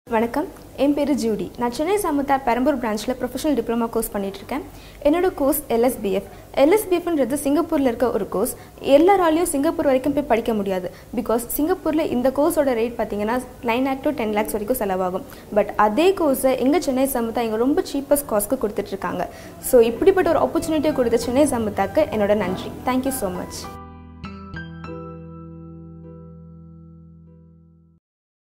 வணக்கம், என் பேர் ஜூடி. நான் சென்னை சமுதா பெரம்பூர் பிரான்ச்சில் ப்ரொஃபஷனல் டிப்ளமா கோர்ஸ் பண்ணிகிட்ருக்கேன். என்னோடய கோர்ஸ் எல்எஸ்பிஎஃப்ன்றது சிங்கப்பூரில் இருக்க ஒரு கோர்ஸ். எல்லாராலையும் சிங்கப்பூர் வரைக்கும் போய் படிக்க முடியாது. பிகாஸ் சிங்கப்பூரில் இந்த கோர்ஸோட ரேட் பார்த்தீங்கன்னா 9 lakh to 10 lakhs வரைக்கும் செலவாகும். பட் அதே கோர்ஸை எங்கள் சென்னை சமுதா இங்கே ரொம்ப சீப்பஸ்ட் காஸ்ட்க்கு கொடுத்துட்ருக்காங்க. ஸோ இப்படிப்பட்ட ஒரு ஆப்பர்ச்சுனிட்டியை கொடுத்த சென்னை சமுதாக்கு என்னோட நன்றி. Thank you so much.